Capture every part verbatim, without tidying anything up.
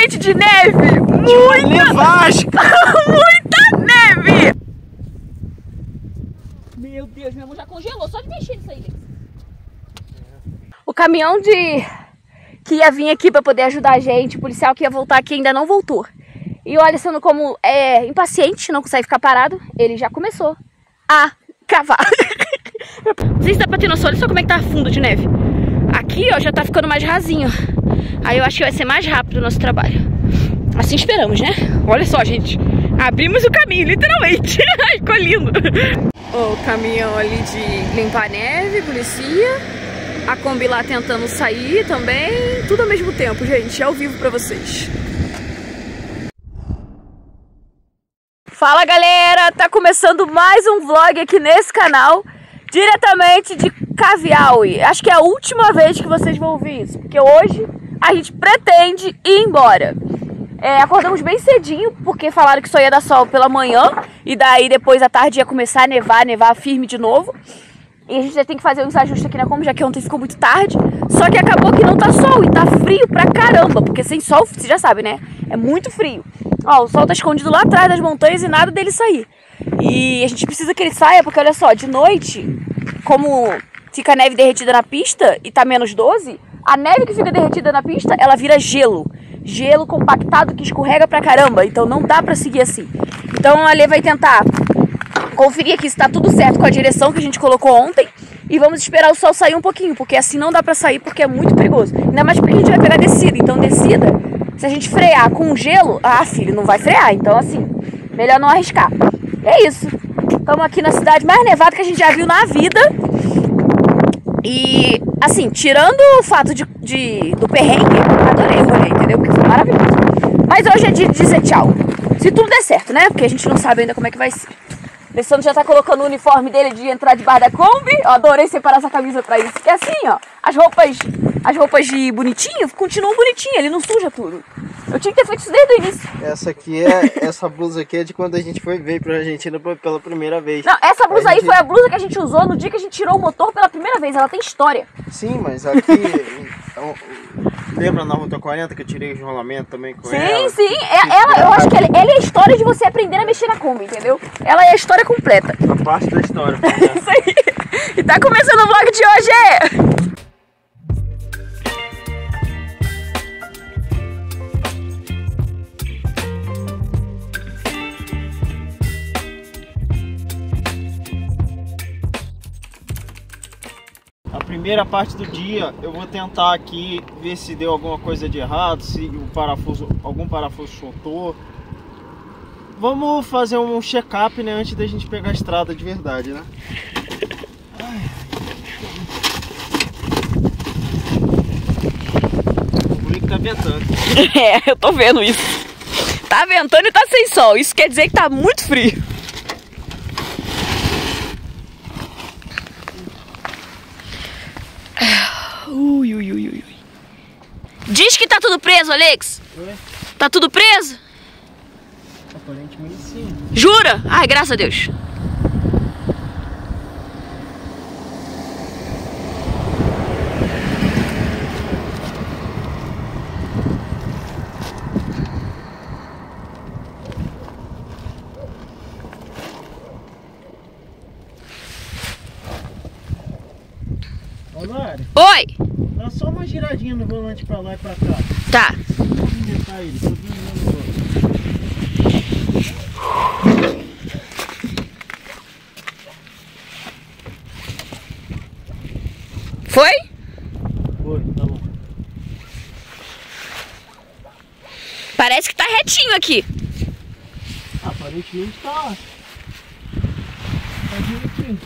gente, de neve! Muita! Nevasca! Muita neve! Meu Deus, minha mão já congelou só de mexer nisso aí. O caminhão de... que ia vir aqui pra poder ajudar a gente, o policial que ia voltar aqui ainda não voltou. E olha, sendo como é impaciente, não consegue ficar parado, ele já começou a cavar. Não sei se dá pra ter noção, olha só como é que tá fundo de neve. Aqui, ó, já tá ficando mais rasinho. Aí eu acho que vai ser mais rápido o nosso trabalho. Assim esperamos, né? Olha só, gente. Abrimos o caminho, literalmente. Ficou lindo. Oh, o caminhão ali de limpar neve, policia. A Kombi lá tentando sair também. Tudo ao mesmo tempo, gente. Ao vivo pra vocês. Fala, galera. Tá começando mais um vlog aqui nesse canal. Diretamente de Caviauí. Acho que é a última vez que vocês vão ouvir isso. Porque hoje a gente pretende ir embora. É, acordamos bem cedinho, porque falaram que só ia dar sol pela manhã. E daí depois à tarde ia começar a nevar, nevar firme de novo. E a gente já tem que fazer uns ajustes aqui na Kombi, já que ontem ficou muito tarde. Só que acabou que não tá sol e tá frio pra caramba. Porque sem sol, você já sabe, né? É muito frio. Ó, o sol tá escondido lá atrás das montanhas e nada dele sair. E a gente precisa que ele saia, porque olha só, de noite, como fica a neve derretida na pista e tá menos doze, a neve que fica derretida na pista, ela vira gelo. Gelo compactado que escorrega pra caramba, então não dá pra seguir assim. Então a Lê vai tentar conferir aqui se tá tudo certo com a direção que a gente colocou ontem. E vamos esperar o sol sair um pouquinho, porque assim não dá pra sair, porque é muito perigoso. Ainda mais porque a gente vai pegar descida, então descida, se a gente frear com gelo, ah filho, não vai frear, então assim, melhor não arriscar. É isso. Estamos aqui na cidade mais nevada que a gente já viu na vida. E, assim, tirando o fato de, de, do perrengue, adorei o rolê, entendeu? Porque foi maravilhoso. Mas hoje é dia de dizer tchau. Se tudo der certo, né? Porque a gente não sabe ainda como é que vai ser. O Alessandro já tá colocando o uniforme dele de entrar debaixo da Kombi. Eu adorei separar essa camisa pra isso. Porque assim, ó, as roupas, as roupas de bonitinho continuam bonitinhas, ele não suja tudo. Eu tinha que ter feito isso desde o início. Essa aqui é, essa blusa aqui é de quando a gente foi ver pra Argentina pela primeira vez. Não, essa blusa a aí gente... foi a blusa que a gente usou no dia que a gente tirou o motor pela primeira vez. Ela tem história. Sim, mas aqui... Lembra na Ruta quarenta que eu tirei o enrolamento também com sim, ela? Sim, sim. Ela, eu acho que ela, ela é a história de você aprender a mexer na Kombi, entendeu? Ela é a história completa. A parte da história. Isso aí. E tá começando o vlog de hoje. A primeira parte do dia eu vou tentar aqui ver se deu alguma coisa de errado, se o parafuso, algum parafuso soltou. Vamos fazer um check-up, né, antes da gente pegar a estrada de verdade, né? Ai. O que tá ventando. É, eu tô vendo isso. Tá ventando e tá sem sol. Isso quer dizer que tá muito frio. Ui, ui, ui, ui. Diz que tá tudo preso, Alex. Oi? Tá tudo preso? Aparentemente sim. Jura? Ai, graças a Deus. Ô, Mari. Oi. Dá só uma giradinha no volante pra lá e pra cá. Tá. Vamos movimentar ele, subindo no volante. Foi? Foi, tá bom. Parece que tá retinho aqui. Aparentemente tá. Tá direitinho.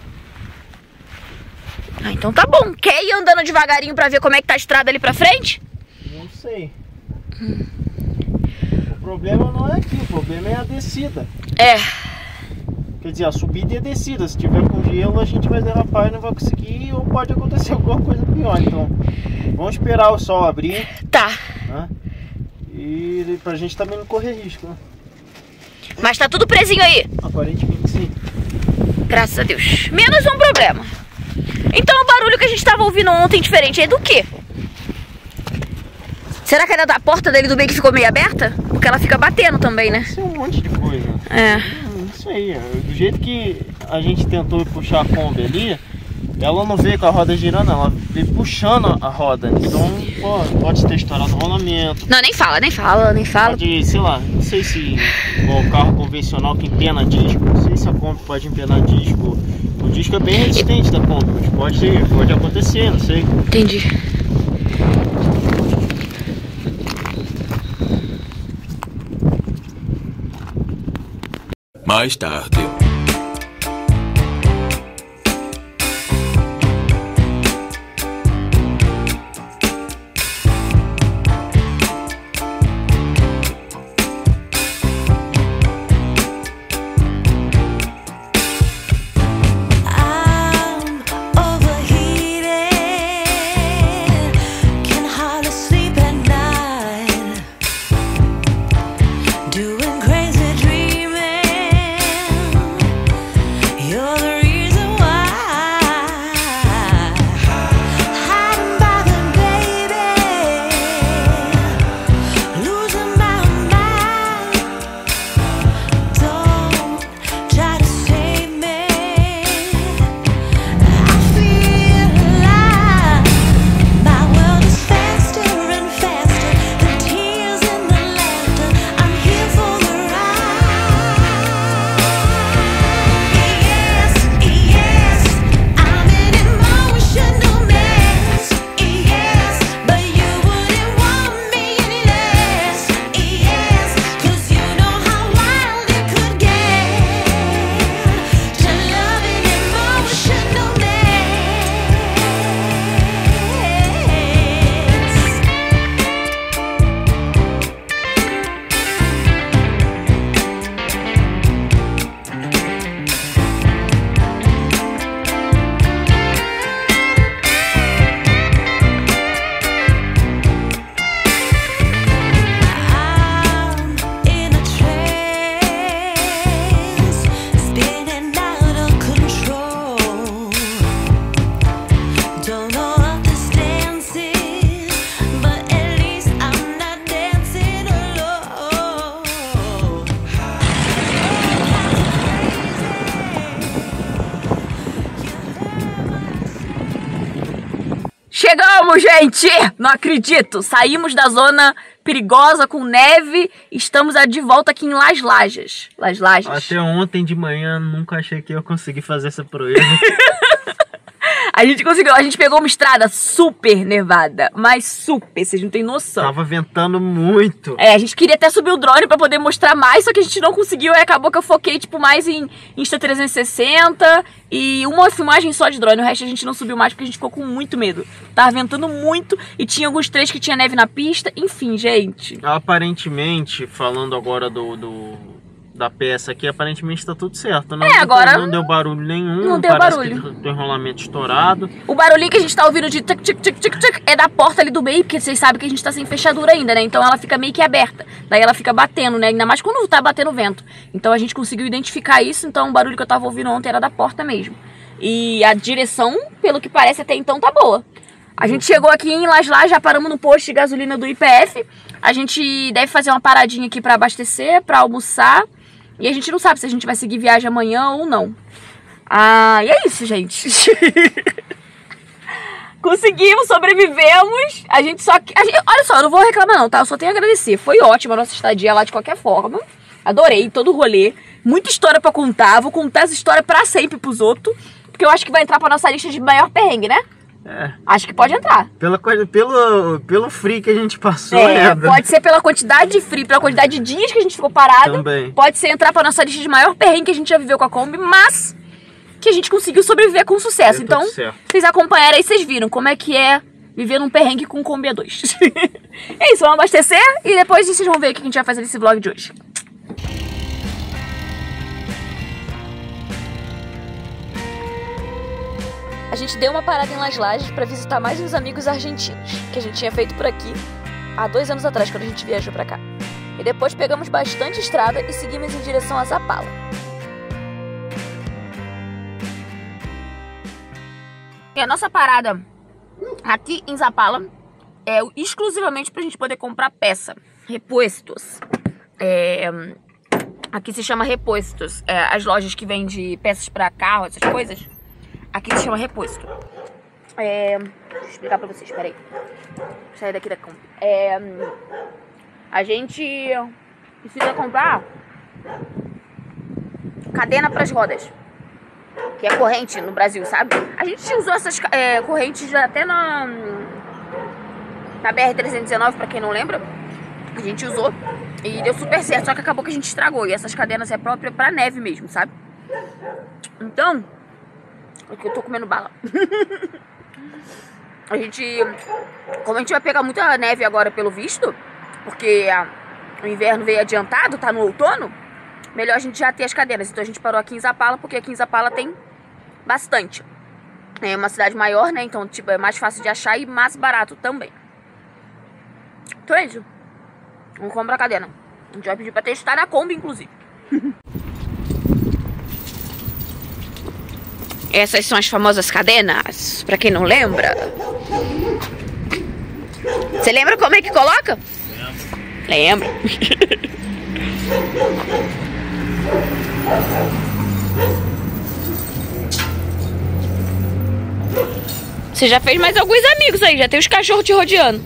Ah, então tá bom. Quer ir andando devagarinho pra ver como é que tá a estrada ali pra frente? Não sei. Hum. O problema não é aqui, o problema é a descida. É. Quer dizer, a subida e a descida. Se tiver com gelo, a gente vai derrapar e não vai conseguir, ou pode acontecer alguma coisa pior. Então, vamos esperar o sol abrir. Tá. Né? E pra gente também não correr risco, né? Mas tá tudo presinho aí? Aparentemente sim. Graças a Deus. Menos um problema. Então o barulho que a gente tava ouvindo ontem diferente é do quê? Será que era da porta dele do meio que ficou meio aberta? Porque ela fica batendo também, né? Isso é um monte de coisa. É. Isso aí, do jeito que a gente tentou puxar a Kombi ali, ela não veio com a roda girando, ela veio puxando a roda. Então, pô, pode ter estourado o rolamento. Não, nem fala, nem fala, nem fala. Pode, sei lá, não sei se o carro convencional que empena disco, não sei se a Kombi pode empenar disco. O disco é bem resistente da Kombi, mas pode, pode acontecer, não sei. Entendi. Mais tarde. Chegamos, gente! Não acredito! Saímos da zona perigosa com neve. Estamos de volta aqui em Las Lajas. Las Lajas. Até ontem de manhã nunca achei que eu ia conseguir fazer essa proeza. A gente conseguiu, a gente pegou uma estrada super nevada, mas super, vocês não tem noção. Tava ventando muito. É, a gente queria até subir o drone pra poder mostrar mais, só que a gente não conseguiu, e acabou que eu foquei, tipo, mais em Insta trezentos e sessenta e uma filmagem só de drone. O resto a gente não subiu mais porque a gente ficou com muito medo. Tava ventando muito e tinha alguns trechos que tinha neve na pista, enfim, gente. Aparentemente, falando agora do... do... da peça aqui, aparentemente tá tudo certo. Não, é, agora... Não deu barulho nenhum. Não deu parece barulho. Que tem enrolamento estourado. O barulhinho que a gente tá ouvindo de tic, tic, tic, tic, tic, é da porta ali do meio, porque vocês sabem que a gente tá sem fechadura ainda, né? Então ela fica meio que aberta. Daí ela fica batendo, né? Ainda mais quando tá batendo vento. Então a gente conseguiu identificar isso, então o barulho que eu tava ouvindo ontem era da porta mesmo. E a direção, pelo que parece até então, tá boa. A gente chegou aqui em Las Lajas, já paramos no posto de gasolina do I P F. A gente deve fazer uma paradinha aqui pra abastecer, pra almoçar. E a gente não sabe se a gente vai seguir viagem amanhã ou não. Ah, e é isso, gente. Conseguimos, sobrevivemos. A gente só... A gente, olha só, eu não vou reclamar não, tá? Eu só tenho a agradecer. Foi ótima a nossa estadia lá de qualquer forma. Adorei todo o rolê. Muita história pra contar. Vou contar essa história pra sempre pros outros. Porque eu acho que vai entrar pra nossa lista de maior perrengue, né? É. Acho que pode entrar. Pela coisa, pelo, pelo frio que a gente passou, é, né? Pode ser pela quantidade de frio, pela quantidade de dias que a gente ficou parado. Também. Pode ser entrar pra nossa lista de maior perrengue que a gente já viveu com a Kombi, mas que a gente conseguiu sobreviver com sucesso. Deu então, tudo certo. Vocês acompanharam aí, vocês viram como é que é viver num perrengue com Kombi A dois. É isso, vamos abastecer e depois vocês vão ver o que a gente vai fazer nesse vlog de hoje. A gente deu uma parada em Las Lajas para visitar mais uns amigos argentinos, que a gente tinha feito por aqui há dois anos atrás, quando a gente viajou para cá. E depois pegamos bastante estrada e seguimos em direção a Zapala. E a nossa parada aqui em Zapala é exclusivamente pra gente poder comprar peça. Repostos. É, aqui se chama repostos. É, as lojas que vendem peças pra carro, essas coisas, aqui se chama reposto. É, deixa eu explicar pra vocês, peraí. Vou sair daqui da compra. É, a gente precisa comprar cadena pras rodas, que é corrente no Brasil, sabe? A gente usou essas é, correntes até na, na B R trezentos e dezenove, pra quem não lembra. A gente usou e deu super certo, só que acabou que a gente estragou. E essas cadenas é própria pra neve mesmo, sabe? Então, aqui eu tô comendo bala. A gente, como a gente vai pegar muita neve agora pelo visto, porque a, o inverno veio adiantado, tá no outono, melhor a gente já ter as cadenas. Então a gente parou aqui em Zapala, porque aqui em Zapala tem bastante. É uma cidade maior, né? Então tipo, é mais fácil de achar e mais barato também. Então é isso. Vamos comprar a cadena. A gente vai pedir pra testar na Kombi, inclusive. Essas são as famosas cadenas, pra quem não lembra. Você lembra como é que coloca? Lembro. Lembro. Você já fez mais alguns amigos aí, já tem os cachorros te rodeando.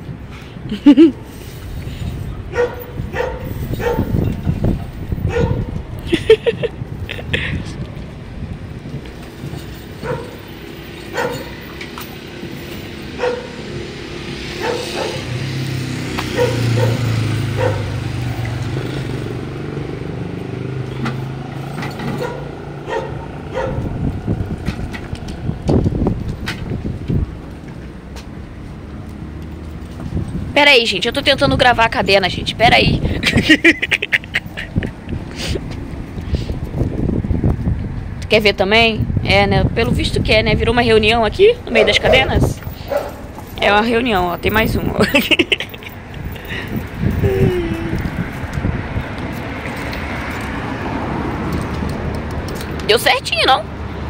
Pera aí, gente, eu tô tentando gravar a cadena, gente, pera aí. Tu quer ver também? É, né, pelo visto que é, né, virou uma reunião aqui, no meio das cadenas. É uma reunião, ó, tem mais uma. Deu certinho, não?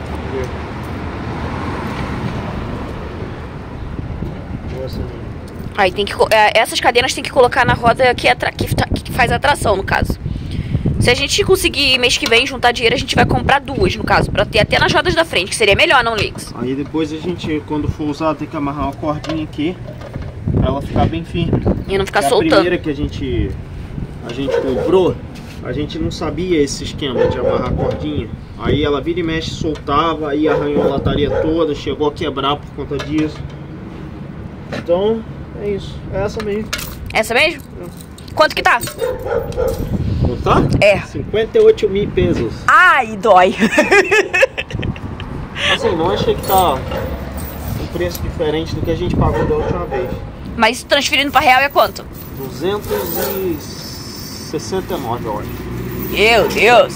Aí tem que, essas cadenas tem que colocar na roda que, é atra, que, que faz a tração, no caso. Se a gente conseguir mês que vem juntar dinheiro, a gente vai comprar duas, no caso, pra ter até nas rodas da frente, que seria melhor, não, Lix? Aí depois a gente, quando for usar, tem que amarrar uma cordinha aqui pra ela ficar bem firme. E não ficar é soltando. A primeira que a gente, a gente comprou, a gente não sabia esse esquema de amarrar a cordinha. Aí ela vira e mexe, soltava, aí arranhou a lataria toda, chegou a quebrar por conta disso. Então, é isso. É essa mesmo. Essa mesmo? É. Quanto que tá? Não tá? É. cinquenta e oito mil pesos. Ai, dói. Assim, não achei que tá um preço diferente do que a gente pagou da última vez. Mas transferindo pra real é quanto? duzentos e sessenta e nove, eu acho. Meu Deus.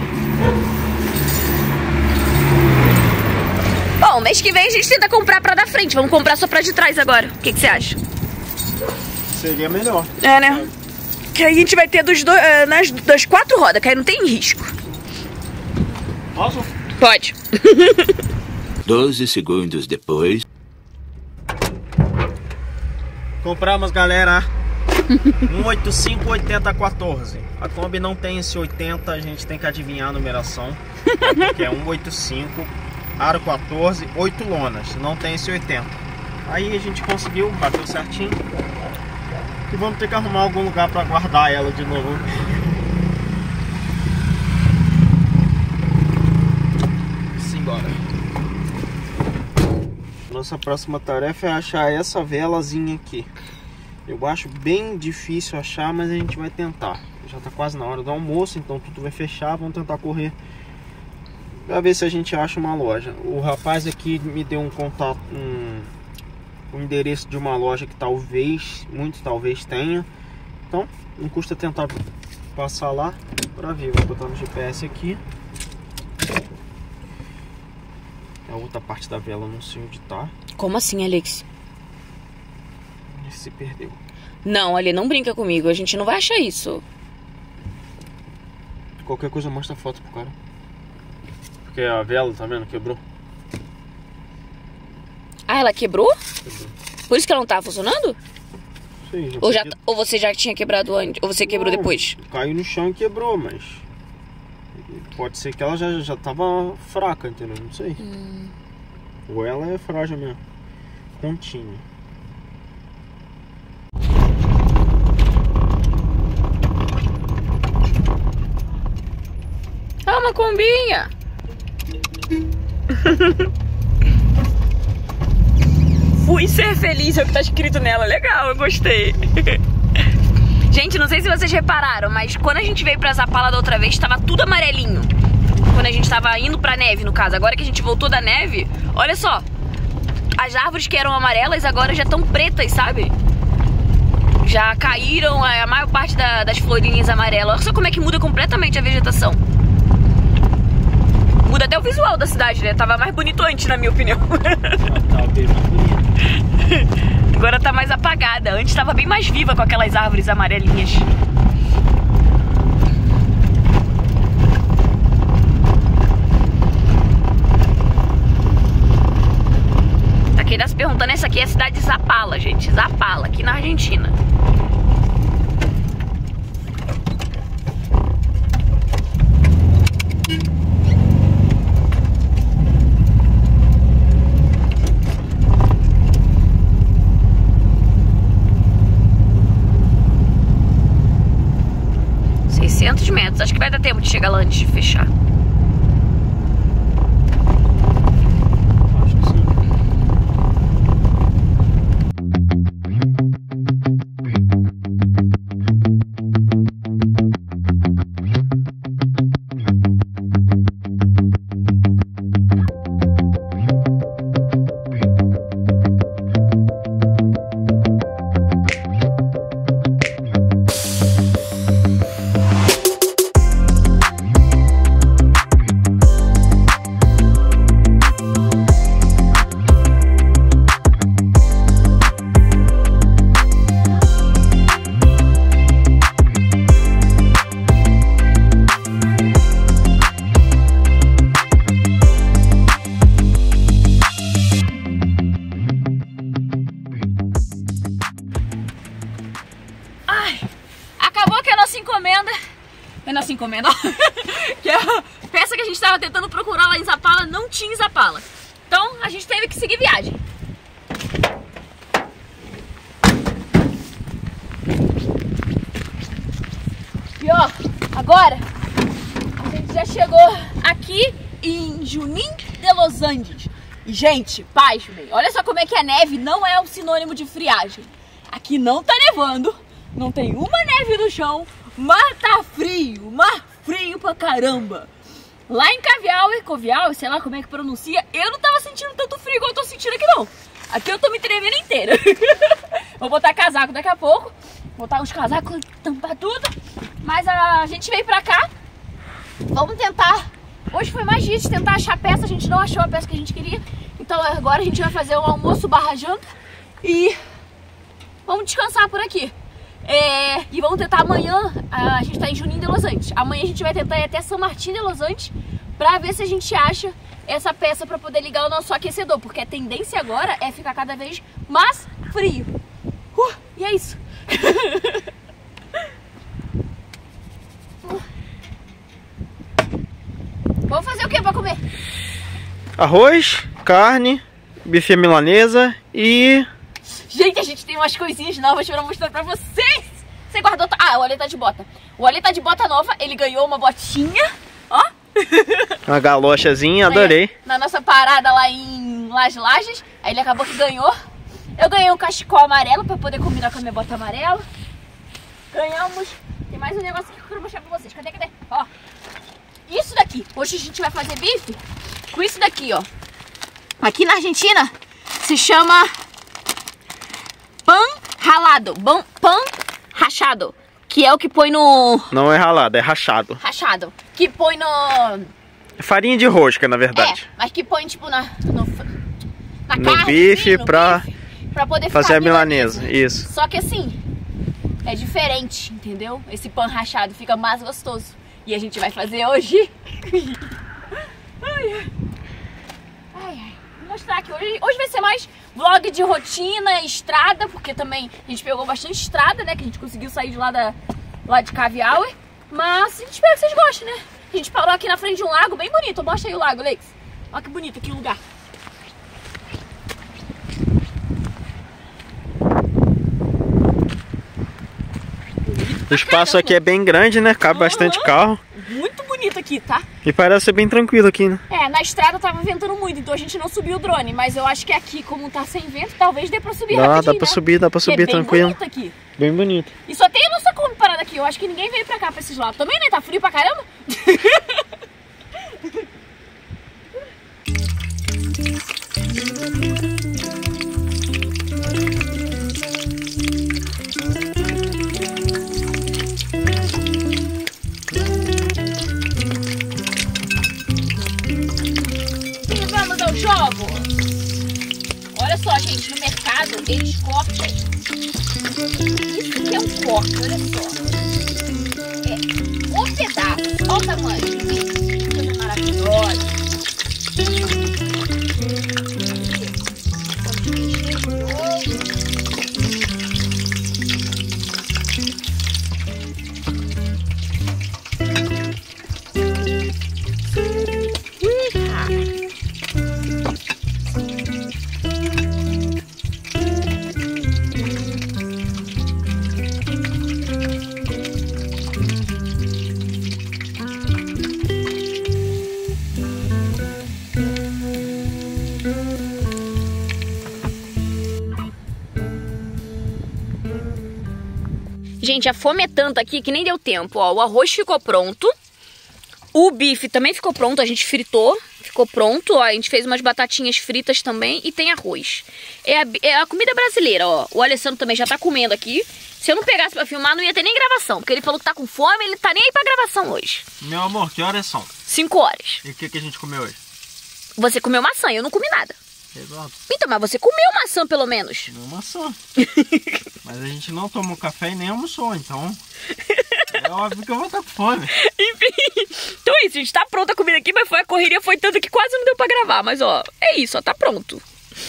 Bom, mês que vem a gente tenta comprar pra da frente. Vamos comprar só pra de trás agora. O que, que você acha? Seria melhor. É, né? Que aí a gente vai ter dos dois, uh, nas, das quatro rodas, que aí não tem risco. Posso? Pode. doze segundos depois. Compramos, galera, um oito cinco oitenta quatorze. A Kombi não tem esse oitenta, a gente tem que adivinhar a numeração. Porque é um oito cinco, aro quatorze, oito lonas. Não tem esse oitenta. Aí a gente conseguiu, bateu certinho. E vamos ter que arrumar algum lugar para guardar ela de novo. Simbora. Nossa próxima tarefa é achar essa velazinha aqui. Eu acho bem difícil achar, mas a gente vai tentar. Já tá quase na hora do almoço, então tudo vai fechar. Vamos tentar correr para ver se a gente acha uma loja. O rapaz aqui me deu um contato, um, um endereço de uma loja que talvez, muito talvez tenha. Então não custa tentar passar lá para ver. Vou botar no G P S aqui. A outra parte da vela não sei onde tá. Como assim, Alex? Ele se perdeu. Não, Ali, não brinca comigo. A gente não vai achar isso. Qualquer coisa mostra a foto pro cara. Porque a vela, tá vendo? Quebrou. Ah, ela quebrou? Quebrou. Por isso que ela não tava funcionando? Sim, já Ou, já, podia... ou você já tinha quebrado antes? Ou você quebrou Não, depois? Caiu no chão e quebrou, mas... Pode ser que ela já, já tava fraca, entendeu? Não sei. Hum. Ou ela é frágil mesmo. Contínua. Ah, uma combinha! Fui ser feliz, é o que tá escrito nela. Legal, eu gostei. Gente, não sei se vocês repararam, mas quando a gente veio pra Zapala da outra vez, tava tudo amarelinho. Quando a gente tava indo pra neve, no caso. Agora que a gente voltou da neve, olha só. As árvores que eram amarelas agora já estão pretas, sabe? Já caíram a maior parte da, das florinhas amarelas. Olha só como é que muda completamente a vegetação. Muda até o visual da cidade, né? Tava mais bonito antes, na minha opinião. Tá bem mais bonito. Agora tá mais apagada. Antes tava bem mais viva com aquelas árvores amarelinhas. Tá quem tá se perguntando, essa aqui é a cidade de Zapala, gente. Zapala, aqui na Argentina. seiscentos metros, acho que vai dar tempo de chegar lá antes de fechar. Acho que sim. encomenda. É nossa encomenda, ó. Que é a peça que a gente tava tentando procurar lá em Zapala, não tinha em Zapala. Então a gente teve que seguir viagem. E ó, agora a gente já chegou aqui em Junín de Los Andes. E gente, pasmem, olha só como é que a neve não é um sinônimo de friagem. Aqui não tá nevando, não tem uma neve no chão, mas tá frio, mas frio pra caramba. Lá em Cavial, Covial, sei lá como é que pronuncia, eu não tava sentindo tanto frio igual eu tô sentindo aqui não. Aqui eu tô me tremendo inteira. Vou botar casaco daqui a pouco, botar uns casacos, tampar tudo. Mas a gente veio pra cá, vamos tentar. Hoje foi mais difícil tentar achar a peça, a gente não achou a peça que a gente queria. Então agora a gente vai fazer um almoço barra janta e vamos descansar por aqui. É, e vamos tentar amanhã, a gente tá em Junín de Los Andes. Amanhã a gente vai tentar ir até São Martín de Los Andes pra ver se a gente acha essa peça pra poder ligar o nosso aquecedor. Porque a tendência agora é ficar cada vez mais frio. Uh, e é isso. Vamos fazer o que pra comer? Arroz, carne, bife milanesa e... Gente, a gente tem umas coisinhas novas pra mostrar pra vocês. Você guardou... Ah, o Ale tá de bota. O Ale tá de bota nova, ele ganhou uma botinha, ó. Uma galochazinha, adorei. Na nossa parada lá em Las Lajes, aí ele acabou que ganhou. Eu ganhei um cachecol amarelo pra poder combinar com a minha bota amarela. Ganhamos... Tem mais um negócio aqui que eu quero mostrar pra vocês. Cadê, cadê? Ó. Isso daqui. Hoje a gente vai fazer bife com isso daqui, ó. Aqui na Argentina se chama pan ralado, pan, pan rachado, que é o que põe no... Não é ralado, é rachado. Rachado, que põe no... Farinha de rosca, na verdade. É, mas que põe tipo na... No, na no carne, bife, assim, no pra, bife, pra poder fazer a milanesa. milanesa, isso. Só que assim, é diferente, entendeu? Esse pan rachado fica mais gostoso. E a gente vai fazer hoje. Ai, ai. Ai, ai. mostrar aqui. Hoje, hoje vai ser mais vlog de rotina, estrada, porque também a gente pegou bastante estrada, né? Que a gente conseguiu sair de lá, da, lá de Caviauer. Mas a gente espera que vocês gostem, né? A gente parou aqui na frente de um lago bem bonito. Mostra aí o lago, Lex. Olha que bonito aqui o lugar. O espaço aqui é bem grande, né? Cabe uhum. bastante carro. Muito bonito aqui, tá? E parece ser bem tranquilo aqui, né? É, na estrada tava ventando muito, então a gente não subiu o drone. Mas eu acho que aqui, como tá sem vento, talvez dê pra subir dá, rapidinho, Dá pra né? subir, dá pra subir é bem tranquilo. Bonito aqui. Bem bonito. E só tem a nossa Kombi parada aqui. Eu acho que ninguém veio pra cá, pra esses lados. Também, né? Tá frio pra caramba. Jogo. Olha só, gente, no mercado eles cortam. Isso que é um corte, olha só. É um pedaço. Olha o tamanho. Que coisa maravilhosa. Gente, a fome é tanta aqui que nem deu tempo, ó. O arroz ficou pronto. O bife também ficou pronto, a gente fritou. Ficou pronto, ó. A gente fez umas batatinhas fritas também e tem arroz. É a, é a comida brasileira, ó. O Alessandro também já tá comendo aqui. Se eu não pegasse pra filmar, não ia ter nem gravação. Porque ele falou que tá com fome, ele tá nem aí pra gravação hoje. Meu amor, que horas são? Cinco horas. E o que, que a gente comeu hoje? Você comeu maçã, eu não comi nada. Exato. Então, mas você comeu maçã pelo menos. Comeu maçã. Mas a gente não tomou café e nem almoçou, então é óbvio que eu vou estar com fome. Enfim, então é isso, a gente tá pronta a comida aqui, mas foi a correria, foi tanto que quase não deu pra gravar. Mas ó, é isso, ó, tá pronto.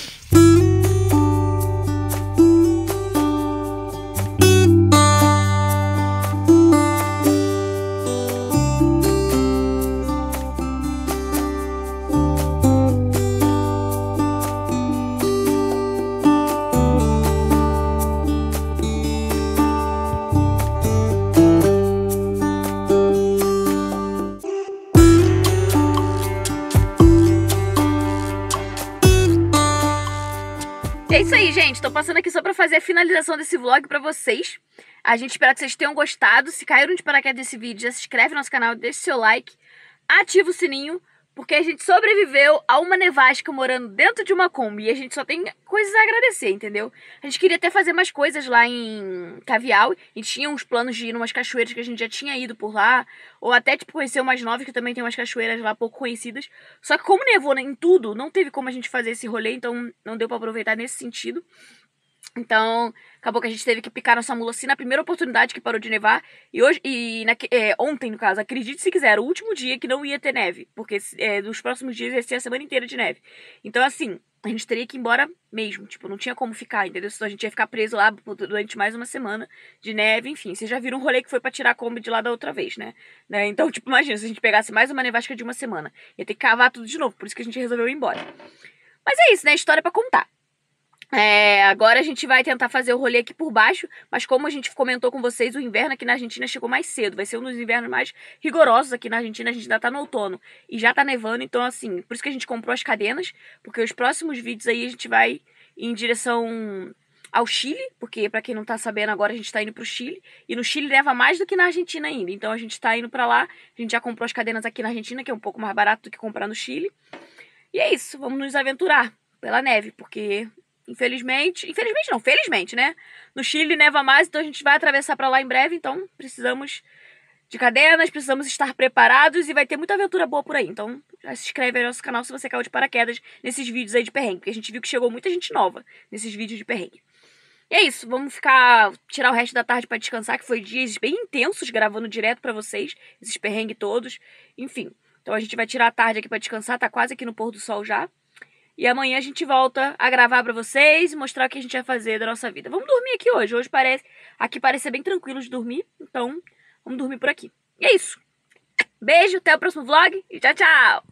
É isso aí, gente. Tô passando aqui só pra fazer a finalização desse vlog pra vocês. A gente espera que vocês tenham gostado. Se caíram de paraquedas desse vídeo, já se inscreve no nosso canal, deixa seu like, ativa o sininho, porque a gente sobreviveu a uma nevasca morando dentro de uma Kombi e a gente só tem coisas a agradecer, entendeu? A gente queria até fazer mais coisas lá em Caviauer. A gente tinha uns planos de ir em umas cachoeiras que a gente já tinha ido por lá, ou até tipo conhecer umas novas que também tem umas cachoeiras lá pouco conhecidas. Só que como nevou em tudo, não teve como a gente fazer esse rolê, então não deu pra aproveitar nesse sentido. Então, acabou que a gente teve que picar nossa mula assim na primeira oportunidade que parou de nevar. E hoje, e na, é, ontem, no caso, acredite se quiser, o último dia que não ia ter neve. Porque é, nos próximos dias ia ser a semana inteira de neve. Então, assim, a gente teria que ir embora mesmo. Tipo, não tinha como ficar, entendeu? Senão a gente ia ficar preso lá durante mais uma semana de neve, enfim. Vocês já viram um rolê que foi pra tirar a Kombi de lá da outra vez, né? né? Então, tipo, imagina, se a gente pegasse mais uma nevasca de uma semana. Ia ter que cavar tudo de novo, por isso que a gente resolveu ir embora. Mas é isso, né? História pra contar. É, agora a gente vai tentar fazer o rolê aqui por baixo, mas como a gente comentou com vocês, o inverno aqui na Argentina chegou mais cedo. Vai ser um dos invernos mais rigorosos aqui na Argentina, a gente ainda tá no outono e já tá nevando, então assim, por isso que a gente comprou as cadenas, porque os próximos vídeos aí a gente vai em direção ao Chile, porque pra quem não tá sabendo agora a gente tá indo pro Chile, e no Chile neva mais do que na Argentina ainda, então a gente tá indo pra lá, a gente já comprou as cadenas aqui na Argentina, que é um pouco mais barato do que comprar no Chile, e é isso, vamos nos aventurar pela neve, porque... Infelizmente, infelizmente não, felizmente, né? No Chile neva mais, então a gente vai atravessar pra lá em breve, então precisamos de cadenas, precisamos estar preparados e vai ter muita aventura boa por aí. Então já se inscreve aí no nosso canal se você caiu de paraquedas nesses vídeos aí de perrengue, porque a gente viu que chegou muita gente nova nesses vídeos de perrengue. E é isso, vamos ficar, tirar o resto da tarde pra descansar, que foi dias bem intensos gravando direto pra vocês, esses perrengues todos, enfim. Então a gente vai tirar a tarde aqui pra descansar, tá quase aqui no pôr do sol já. E amanhã a gente volta a gravar pra vocês e mostrar o que a gente vai fazer da nossa vida. Vamos dormir aqui hoje. Hoje parece, aqui parece ser bem tranquilo de dormir. Então, vamos dormir por aqui. E é isso. Beijo, até o próximo vlog e tchau, tchau!